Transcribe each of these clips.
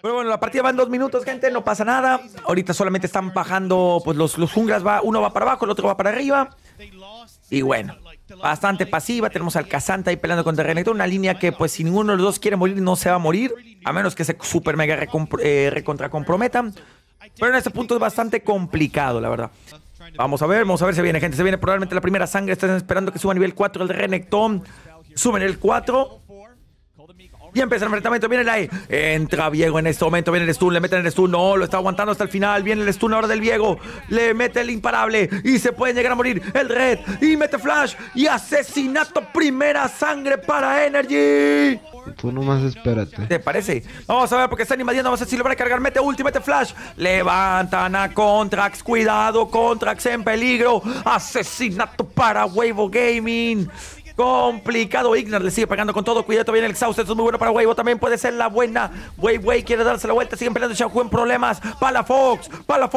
Pero bueno, la partida va en 2 minutos, gente, no pasa nada. Ahorita solamente están bajando, pues los junglas, uno va para abajo, el otro va para arriba. Y bueno, bastante pasiva. Tenemos al K'Sante ahí peleando contra Renekton. Una línea que, pues, si ninguno de los dos quiere morir, no se va a morir. A menos que se super mega recontra comprometan. Pero en este punto es bastante complicado, la verdad. Vamos a ver si viene, gente. Se viene probablemente la primera sangre. Están esperando que suba a nivel 4 el Renekton. Suben el 4. Y empieza el enfrentamiento, viene la E. Entra Viego en este momento, viene el stun, le meten el stun. No, lo está aguantando hasta el final. Viene el stun ahora del Viego. Le mete el imparable y se puede llegar a morir el Red. Y mete flash y asesinato. Primera sangre para Energy. Tú nomás espérate. ¿Te parece? Vamos a ver porque están invadiendo. Vamos a ver si lo van a cargar. Mete ulti, mete flash. Levantan a Contrax. Cuidado, Contrax en peligro. Asesinato para Weibo Gaming. Complicado. Ignar le sigue pegando con todo. Cuidado, viene el Exhaust. Esto es muy bueno para Weibo. También puede ser la buena. Wei quiere darse la vuelta. Siguen peleando Xiaohu en problemas. Palafox.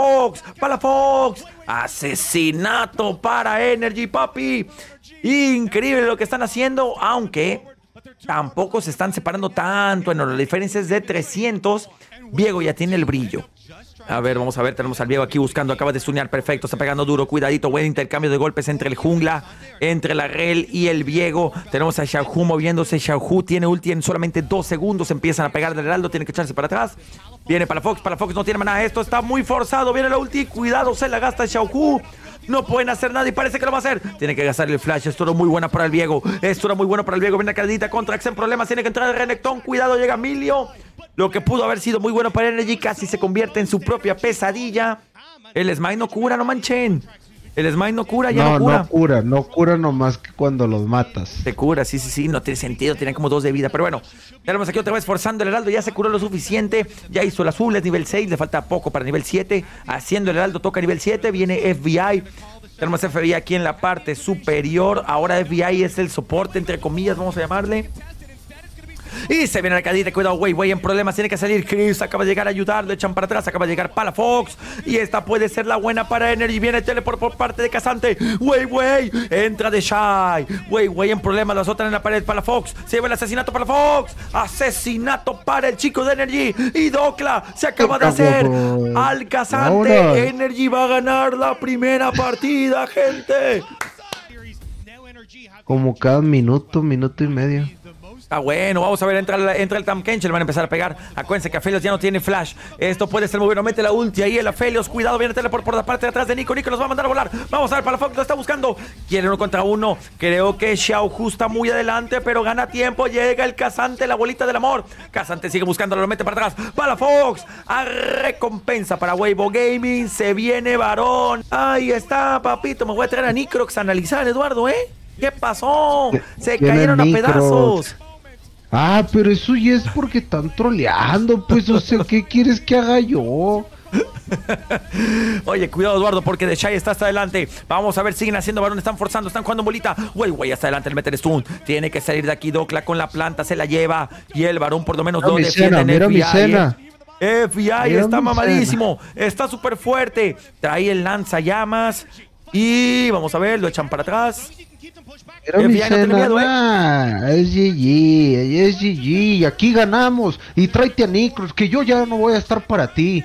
Asesinato para Energy, papi. Increíble lo que están haciendo. Aunque tampoco se están separando tanto. Bueno, la diferencia es de 300. Viego ya tiene el brillo. A ver, vamos a ver, tenemos al Viego aquí buscando, acaba de stunear, perfecto, está pegando duro, cuidadito, buen intercambio de golpes entre el jungla, entre la Rel y el Viego. Tenemos a Xiaohu moviéndose, Xiaohu tiene ulti en solamente 2 segundos, empiezan a pegar del heraldo, tiene que echarse para atrás. Viene Palafox no tiene maná, esto está muy forzado, viene la ulti, cuidado, se la gasta Xiaohu. No pueden hacer nada y parece que lo va a hacer. Tiene que gastar el flash. Esto era muy bueno para el Viego. Viene la cadita contra X en problemas. Tiene que entrar el Renekton. Cuidado, llega Emilio. Lo que pudo haber sido muy bueno para Energy casi se convierte en su propia pesadilla. El Smite no cura, no manchen. El Smite no cura, ya no cura. No cura nomás que cuando los matas. Se cura, sí, no tiene sentido, tiene como 2 de vida. Pero bueno, tenemos aquí otra vez forzando el heraldo, ya se curó lo suficiente. Ya hizo el azul, es nivel 6, le falta poco para nivel 7. Haciendo el heraldo, toca nivel 7, viene FBI. Tenemos FBI aquí en la parte superior. Ahora FBI es el soporte, entre comillas, vamos a llamarle. Y se viene la cadita, cuidado, Wei en problemas, tiene que salir Chris, acaba de llegar a ayudar, lo echan para atrás, acaba de llegar Palafox. Y esta puede ser la buena para Energy, viene el teleport por parte de K'Sante. Wei, entra de Shy. Wei en problemas, lo azotan en la pared, Palafox. Se lleva el asesinato Palafox. Asesinato para el chico de Energy. Y Dokla se acaba de hacer al K'Sante. Energy va a ganar la primera partida, gente. Como cada minuto y medio. Está bueno, vamos a ver, entra el Tahm Kench, le van a empezar a pegar. Acuérdense que Aphelios ya no tiene flash. Esto puede ser muy bueno, mete la ulti ahí el Aphelios. Cuidado, viene teleport por la parte de atrás de Nico. Nico los va a mandar a volar. Vamos a ver, Palafox lo está buscando. Quiere 1 contra 1. Creo que Xiaohu está muy adelante, pero gana tiempo. Llega el K'Sante, la bolita del amor. K'Sante sigue buscándolo, lo mete para atrás. Palafox, a recompensa para Weibo Gaming. Se viene varón. Ahí está, papito. Me voy a traer a Nicrox a analizar, Eduardo, ¿eh? ¿Qué pasó? Se cayeron a pedazos. Ah, pero eso ya es porque están troleando, pues, o sea, ¿qué quieres que haga yo? Oye, cuidado, Eduardo, porque The Shy está hasta adelante. Vamos a ver, siguen haciendo varón, están forzando, están jugando bolita. Wei hasta adelante, le mete el stun. Tiene que salir de aquí Dokla con la planta, se la lleva. Y el varón por lo menos lo defiende en FBI. FBI está mamadísimo, está súper fuerte. Trae el lanzallamas. Y vamos a ver, lo echan para atrás. Es GG, aquí ganamos. Y tráete a Nicrox, que yo ya no voy a estar para ti.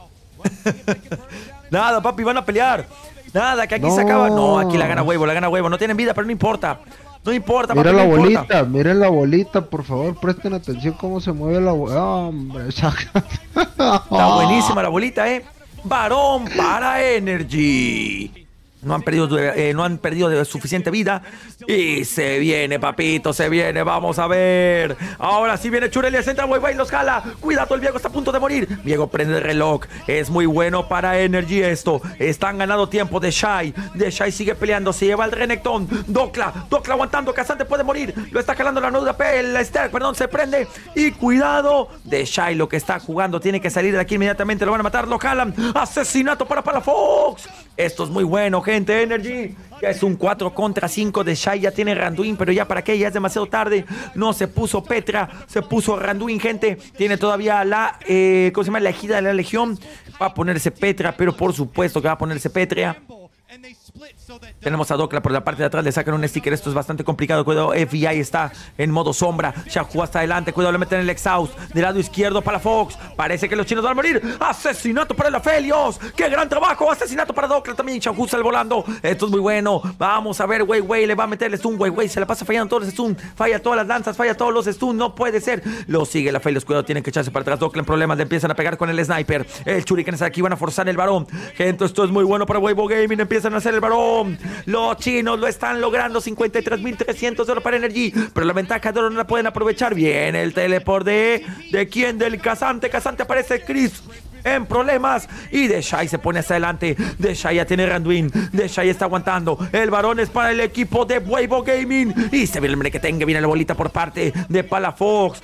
Nada, papi, van a pelear. Nada, que aquí se acaba. No, aquí la gana Weibo. No tienen vida, pero no importa. No importa, mira papi, la no bolita, importa. miren la bolita, por favor, presten atención cómo se mueve la bolita. Hombre, está buenísima la bolita, Varón para Energy. No han perdido de suficiente vida. Y se viene, papito, se viene. Vamos a ver. Ahora sí viene Churelia, se entra Wei, los jala. Cuidado, el Viego está a punto de morir. Viego prende el reloj. Es muy bueno para Energy esto. Están ganando tiempo de Shy. De Shy sigue peleando. Se lleva el Renekton. Dokla aguantando. K'Sante puede morir. Lo está jalando la nuda. El Sterk, perdón, se prende. Y cuidado. De Shy lo que está jugando. Tiene que salir de aquí inmediatamente. Lo van a matar. Lo jalan. Asesinato para Palafox. Esto es muy bueno, gente. Energy, ya es un 4 contra 5 de Shy, ya tiene Randuin, pero ya para qué, ya es demasiado tarde. No se puso Petra, se puso Randuin, gente. Tiene todavía la, ¿cómo se llama? La ejida de la legión. Va a ponerse Petra, pero por supuesto que va a ponerse Petra. Tenemos a Dokla por la parte de atrás, le sacan un sticker, esto es bastante complicado, cuidado, FBI está en modo sombra, Xiaohu hasta adelante, cuidado, le meten el exhaust, del lado izquierdo para Fox, parece que los chinos van a morir, asesinato para el Aphelios, qué gran trabajo, asesinato para Dokla también, Xiaohu sale volando, esto es muy bueno, vamos a ver, Wei le va a meter el stun, Wei se la pasa fallando todos los stun, falla todas las lanzas, falla todos los stun, no puede ser, lo sigue el Aphelios, cuidado, tienen que echarse para atrás, Dokla en problemas, le empiezan a pegar con el sniper, el Shuriken está aquí, van a forzar el varón, gente, esto es muy bueno para Weibo Gaming, empiezan a hacer el varón, los chinos lo están logrando, 53.300 de oro para Energy, pero la ventaja de oro no la pueden aprovechar. Viene el teleport de quién, del Kazante aparece Chris en problemas y Deshai se pone hacia adelante, Deshai ya tiene Randuin, Deshai está aguantando, el varón es para el equipo de Weibo Gaming y se viene el merequetengue, viene la bolita por parte de Palafox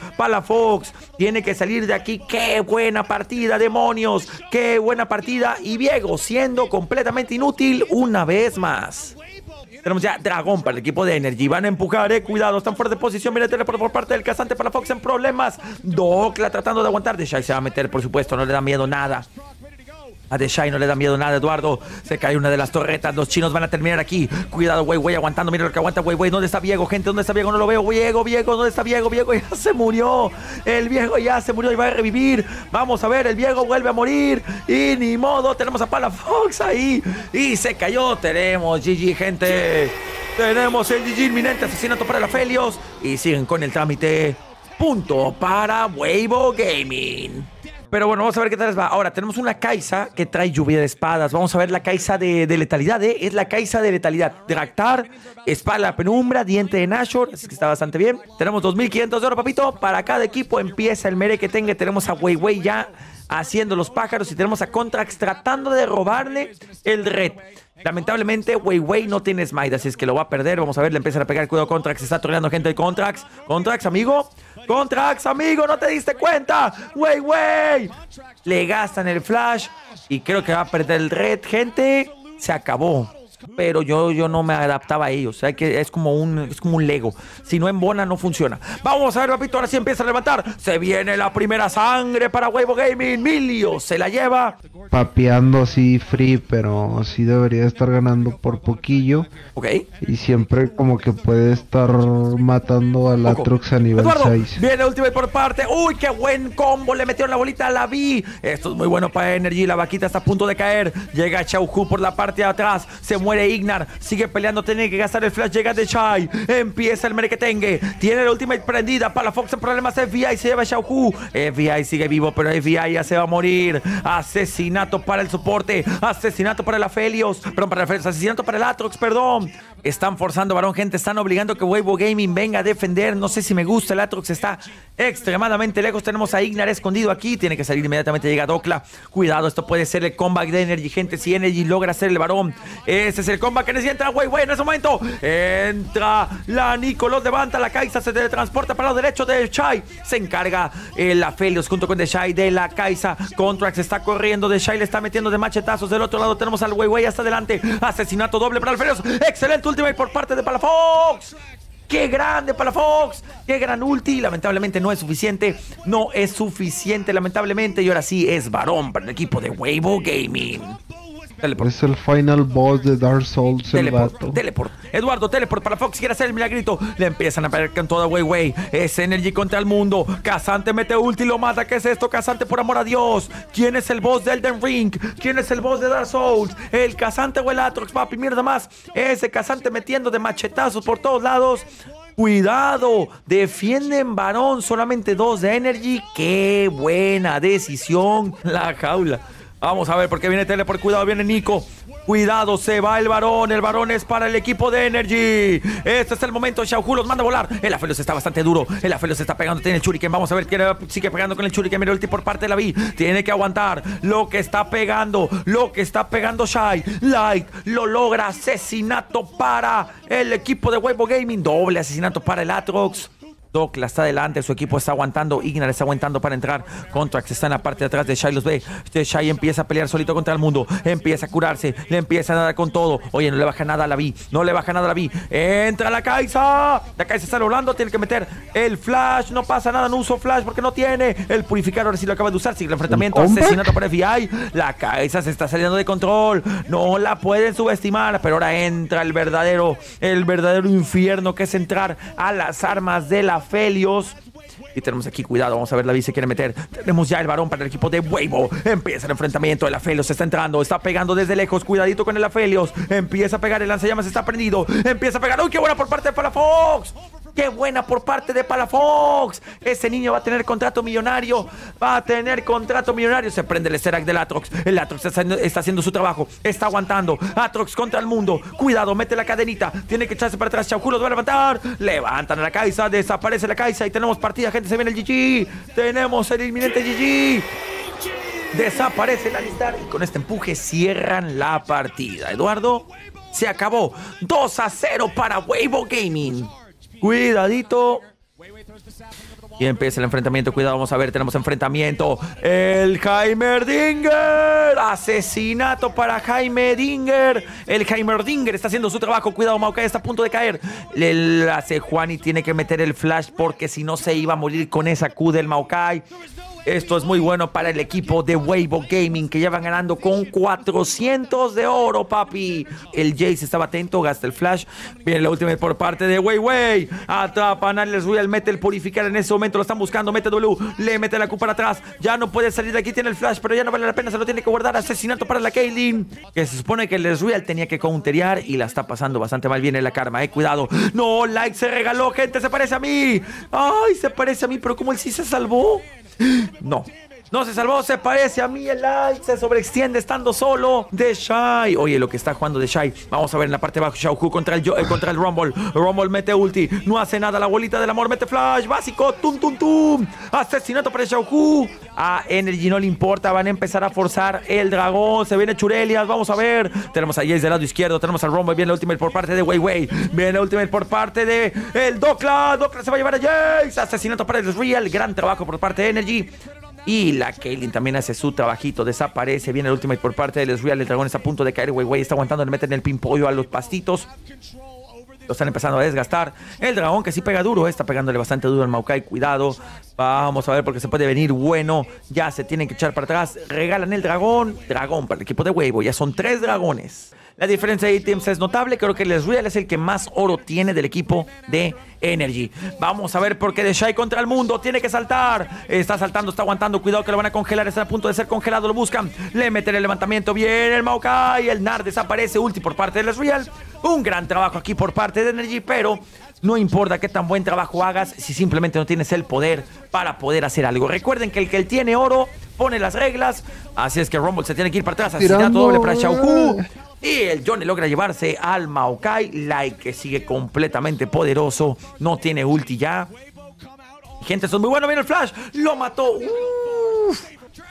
tiene que salir de aquí, qué buena partida, demonios, qué buena partida, y Viego siendo completamente inútil una vez más. Tenemos ya Dragón para el equipo de Energy. Van a empujar, cuidado, están fuera de posición. Mira el teleport por parte del Kazante para Fox en problemas. Dokla tratando de aguantar. Deshai se va a meter, por supuesto, no le da miedo nada. A Deshai no le da miedo nada, Eduardo. Se cae una de las torretas. Los chinos van a terminar aquí. Cuidado, Wei aguantando. Mira lo que aguanta Wei. ¿Dónde está Viego, gente? ¿Dónde está Viego? No lo veo. Viego, ¿dónde está Viego? Viego ya se murió. El Viego ya se murió y va a revivir. Vamos a ver, el Viego vuelve a morir. Y ni modo, tenemos a Palafox ahí. Y se cayó. Tenemos GG, gente. Tenemos el GG inminente. Asesinato para el Aphelios. Y siguen con el trámite. Punto para Weibo Gaming. Pero bueno, vamos a ver qué tal les va. Ahora, tenemos una Kai'Sa que trae lluvia de espadas. Vamos a ver la Kai'Sa de letalidad, ¿eh? Es la Kai'Sa de letalidad. Draktar, espada de la penumbra, diente de Nashor. Así que está bastante bien. Tenemos 2.500 de oro, papito. Para cada equipo empieza el merequetengue. Tenemos a Wei ya haciendo los pájaros. Y tenemos a Contrax tratando de robarle el red. Lamentablemente, Wei no tiene smite, así es que lo va a perder. Vamos a ver, le empiezan a pegar. Cuidado, Contrax. Se está troleando gente de Contrax. Contrax, amigo, no te diste cuenta. Wei. Le gastan el flash y creo que va a perder el red, gente. Se acabó. Pero yo no me adaptaba a ellos. O sea, que es como un Lego. Si no embona, no funciona. Vamos a ver, papito. Ahora sí empieza a levantar. Se viene la primera sangre para Weibo Gaming. Milio se la lleva. Papeando así free, pero sí debería estar ganando por poquillo. Ok. Y siempre como que puede estar matando a la Atrox a nivel Eduardo, 6. Viene Ultimate por parte. Uy, qué buen combo. Le metieron la bolita, la vi. Esto es muy bueno para Energy. La vaquita está a punto de caer. Llega Xiaohu por la parte de atrás. Se muere Ignar, sigue peleando, tiene que gastar el flash, llega Deshai, empieza el merequetengue, tiene la ultimate prendida, Palafox en problemas, FBI se lleva a Xiaohu, FBI sigue vivo, pero FBI ya se va a morir, asesinato para el soporte, asesinato para el Aphelios, perdón, para el Aphelios, asesinato para el Atrox, perdón. Están forzando, varón, gente, están obligando que Weibo Gaming venga a defender, no sé si me gusta, el Atrox está extremadamente lejos, tenemos a Ignar escondido aquí, tiene que salir inmediatamente, llega Dokla, cuidado, esto puede ser el comeback de Energy, gente, si Energy logra hacer el varón, ese es el comeback que necesita Wei en ese momento, entra la Nico, los levanta, la Kai'Sa se teletransporta para el lado derecho de Deshai, se encarga el Aphelios junto con Deshai de la Kai'Sa, Contrax está corriendo, Deshai le está metiendo de machetazos, del otro lado tenemos al Wei hasta adelante, asesinato doble para el Aphelios, excelente ultimate por parte de Palafox. ¡Qué grande Palafox! ¡Qué gran ulti! Lamentablemente no es suficiente. Lamentablemente. Y ahora sí es varón para el equipo de Weibo Gaming. Teleport. Es el final boss de Dark Souls. Teleport. Eduardo, teleport para Fox. Quiere hacer el milagrito. Le empiezan a pegar con toda Wei. Es Energy contra el mundo. Kazante mete ulti y lo mata. ¿Qué es esto, Kazante? Por amor a Dios. ¿Quién es el boss de Elden Ring? ¿Quién es el boss de Dark Souls? El Kazante o el Atrox, papi. Mierda más. Ese Kazante metiendo de machetazos por todos lados. Cuidado, defienden varón, solamente 2 de Energy. Qué buena decisión. La jaula. Vamos a ver por qué viene Teleport. Cuidado, viene Nico. Cuidado, se va el varón. El varón es para el equipo de Energy. Este es el momento. Xiaohu los manda a volar. El Aphelios está bastante duro. El Aphelios está pegando. Tiene el Shuriken. Vamos a ver quién sigue pegando con el Shuriken. Mira el ulti por parte de la Vi. Tiene que aguantar lo que está pegando. Shai. Light lo logra. Asesinato para el equipo de Weibo Gaming. Doble asesinato para el Atrox. Docla está adelante, su equipo está aguantando, Ignar está aguantando para entrar. Contrax está en la parte de atrás de Shai, los ve. Shai empieza a pelear solito contra el mundo, empieza a curarse, le empieza a dar con todo. Oye, no le baja nada a la Vi, no le baja nada a la Vi. Entra la Kai'Sa, la Kai'Sa está volando, tiene que meter el flash, no pasa nada, no uso flash porque no tiene. El purificador ahora sí lo acaba de usar, sigue el enfrentamiento, asesinato para FBI. La Kai'Sa se está saliendo de control, no la pueden subestimar, pero ahora entra el verdadero infierno, que es entrar a las armas de la Felios. Y tenemos aquí, cuidado, vamos a ver, la Vi se quiere meter. Tenemos ya el varón para el equipo de Weibo. Empieza el enfrentamiento, el Aphelios está entrando, está pegando desde lejos, cuidadito con el Aphelios. Empieza a pegar, el lanzallamas está prendido, empieza a pegar. ¡Uy, qué buena por parte de Palafox! ¡Qué buena por parte de Palafox! Ese niño va a tener contrato millonario. Se prende el Sterak del Aatrox. El Aatrox está haciendo su trabajo. Está aguantando. Aatrox contra el mundo. Cuidado, mete la cadenita. Tiene que echarse para atrás. Xiaohu lo va a levantar. Levantan a la Kai'Sa. Desaparece la Kai'Sa. Y tenemos partida, gente. Se viene el GG. Tenemos el inminente GG. Desaparece el Alistar. Y con este empuje cierran la partida. Eduardo, se acabó. 2-0 para Weibo Gaming. Cuidadito. Y empieza el enfrentamiento. Cuidado, vamos a ver. Tenemos enfrentamiento. El Heimerdinger. Asesinato para Heimerdinger. El Heimerdinger está haciendo su trabajo. Cuidado, Maokai está a punto de caer. Le hace Juan y tiene que meter el flash porque si no se iba a morir con esa Q del Maokai. Esto es muy bueno para el equipo de Weibo Gaming, que ya van ganando con 400 de oro, papi. El Jace estaba atento, gasta el flash. Viene la última por parte de Weiwei. Atrapan a Les Royal, mete el purificar en ese momento. Lo están buscando, mete W, le mete la Q para atrás. Ya no puede salir de aquí, tiene el flash, pero ya no vale la pena, se lo tiene que guardar. Asesinato para la Caitlyn, que se supone que Les Royal tenía que counterear y la está pasando bastante mal. Viene la karma, cuidado. No, Like se regaló, gente, se parece a mí. Ay, se parece a mí, pero como él sí se salvó. No se salvó, se parece a mí. El Light se sobreextiende estando solo de Shai. Oye, lo que está jugando de Shai. Vamos a ver en la parte de abajo. Xiaohu contra el Rumble. Rumble mete ulti. No hace nada. La bolita del amor mete flash. Básico. Tum, tum, tum. Asesinato para Xiaohu. A Energy no le importa. Van a empezar a forzar el dragón. Se viene Churelias. Vamos a ver. Tenemos a Jace del lado izquierdo. Tenemos al Rumble. Viene la ultimate por parte de Weiwei. Viene la ultimate por parte de el Docla. Docla se va a llevar a Jace. Asesinato para el Real. Gran trabajo por parte de Energy. Y la Caitlyn también hace su trabajito, desaparece. Viene el ultimate por parte de Les Real. El dragón está a punto de caer. Weiwei está aguantando, le meten el pimpollo a los pastitos. Lo están empezando a desgastar. El dragón, que sí pega duro, está pegándole bastante duro al Maokai. Cuidado. Vamos a ver porque se puede venir bueno. Ya se tienen que echar para atrás. Regalan el dragón. Dragón para el equipo de Weibo. Ya son 3 dragones. La diferencia de ítems es notable. Creo que Les Real es el que más oro tiene del equipo de Energy. Vamos a ver porque de Shai contra el mundo. Tiene que saltar. Está saltando, está aguantando. Cuidado que lo van a congelar. Está a punto de ser congelado. Lo buscan. Le meten el levantamiento. Viene el Maokai. El Nar desaparece. Ulti por parte de Les Real. Un gran trabajo aquí por parte de Energy. Pero no importa qué tan buen trabajo hagas si simplemente no tienes el poder para poder hacer algo. Recuerden que el que tiene oro pone las reglas. Así es que Rumble se tiene que ir para atrás. Asesinato doble para Xiaohu. Y el Johnny logra llevarse al Maokai. Like, que sigue completamente poderoso. No tiene ulti ya. Gente, eso es muy bueno. Viene el flash. Lo mató. Uf.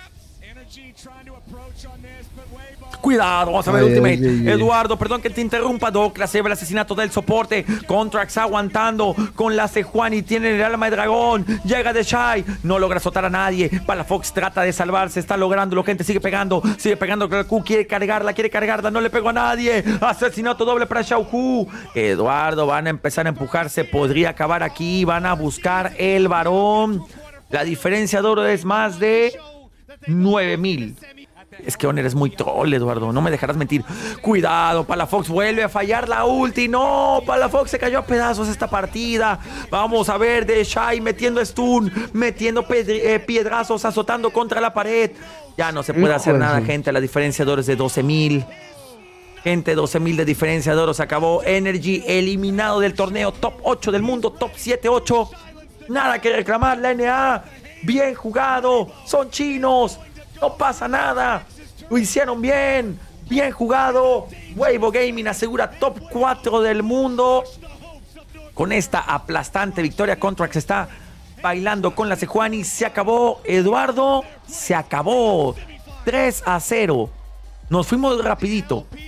Cuidado, vamos a ver ultimate. Eduardo, perdón que te interrumpa. Docla se ve el asesinato del soporte. Contrax aguantando con la Sejuani y tiene el alma de dragón. Llega de Shai, no logra azotar a nadie. Palafox trata de salvarse, está lográndolo, gente. Sigue pegando con la Q. Quiere cargarla, no le pegó a nadie. Asesinato doble para Xiaohu. Eduardo, van a empezar a empujarse. Podría acabar aquí. Van a buscar el varón. La diferencia de oro es más de 9,000. Es que Oner es muy troll, Eduardo. No me dejarás mentir. Cuidado, Palafox vuelve a fallar la ulti. No, Palafox se cayó a pedazos esta partida. Vamos a ver de Shai metiendo stun, metiendo piedrazos, azotando contra la pared. Ya no se puede hacer nada, gente. La diferencia de oro es de 12,000. Gente, 12,000 de diferencia de oro. Se acabó. Energy eliminado del torneo. Top 8 del mundo. Top 7-8. Nada que reclamar. La NA. Bien jugado. Son chinos. No pasa nada. Lo hicieron bien. Bien jugado. Weibo Gaming asegura top 4 del mundo. Con esta aplastante victoria, Contrax está bailando con la Sejuani. Se acabó, Eduardo. Se acabó. 3-0. Nos fuimos rapidito.